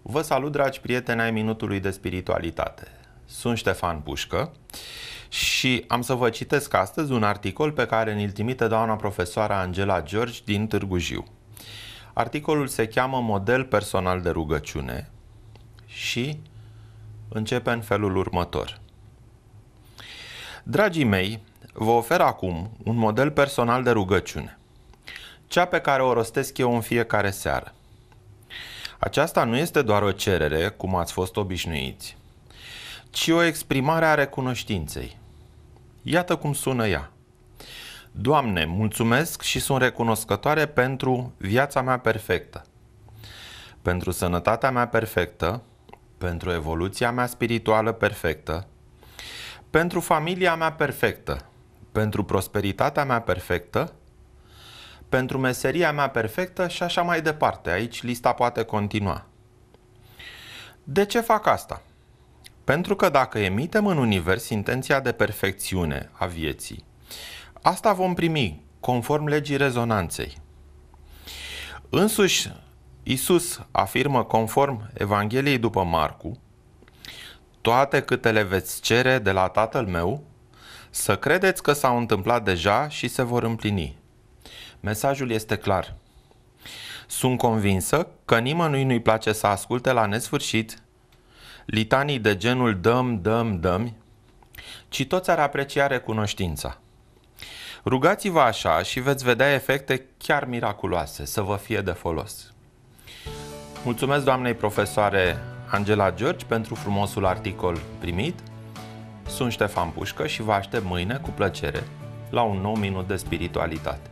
Vă salut, dragi prieteni ai Minutului de Spiritualitate. Sunt Ștefan Pușcă și am să vă citesc astăzi un articol pe care ne-l trimite doamna profesoară Angela George din Târgu Jiu. Articolul se cheamă Model personal de rugăciune și începe în felul următor. Dragii mei, vă ofer acum un model personal de rugăciune, cea pe care o rostesc eu în fiecare seară. Aceasta nu este doar o cerere, cum ați fost obișnuiți, ci o exprimare a recunoștinței. Iată cum sună ea. Doamne, mulțumesc și sunt recunoscătoare pentru viața mea perfectă, pentru sănătatea mea perfectă, pentru evoluția mea spirituală perfectă, pentru familia mea perfectă, pentru prosperitatea mea perfectă, pentru meseria mea perfectă și așa mai departe. Aici lista poate continua. De ce fac asta? Pentru că dacă emitem în univers intenția de perfecțiune a vieții, asta vom primi conform legii rezonanței. Însuși, Iisus afirmă conform Evangheliei după Marcu: toate câte le veți cere de la Tatăl meu, să credeți că s-au întâmplat deja și se vor împlini. Mesajul este clar. Sunt convinsă că nimănui nu-i place să asculte la nesfârșit litanii de genul dăm, dăm, dăm, ci toți ar aprecia recunoștința. Rugați-vă așa și veți vedea efecte chiar miraculoase, să vă fie de folos. Mulțumesc doamnei profesoare Angela George pentru frumosul articol primit. Sunt Ștefan Pușcă și vă aștept mâine cu plăcere la un nou minut de spiritualitate.